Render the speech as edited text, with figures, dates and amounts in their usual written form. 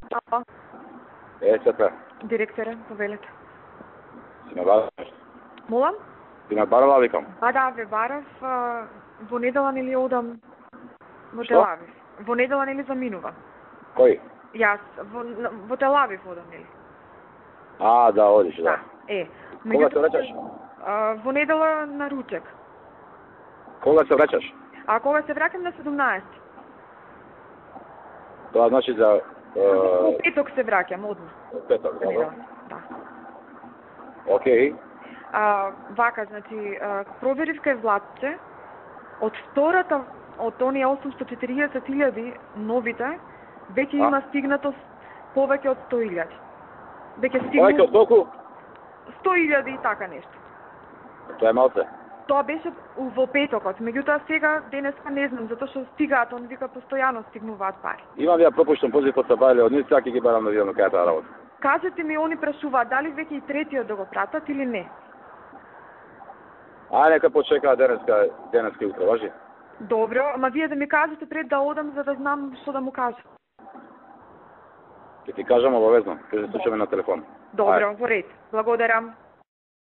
Ало, Црпе, директоре, повелете. си ме барав нешто? Молам? Си ме барала, викам. Да, ве барав, во недела нели одам во Што? Телавив. Во недела нели заминува. Кој? Јас во Телавив одам нели. Да, одиш, да. Кога се враќаш? Во недела на ручек. Кога се враќаш? А кога се враќам на 17. Тоа значи за... Во петок се враќам одма. Петок, да. Да. Океј. Вака, значи, проверив кај Владче, од втората, од оние 840.000 новите, веќе има стигнато повеќе од 100.000. Веќе Повеќе од колку? 100.000 и така нешто. Тоа е малце. Тоа беше во петокот, меѓутоа сега денеска не знам, затоа што стигаат, он вика постојано стигнуваат пари. Имам ја пропуштам позив од Сабајле, од нив саки ги барам да видам кај таа работа. Кажете ми, они прашуваат дали веќе и третиот да го пратат или не. Нека почекаат денеска и утре, важи? Добро, ама вие да ми кажете пред да одам за да знам што да му кажам. Ќе ти кажам обавезно, ќе се слушаме на телефон. Добро, во ред. Благодарам.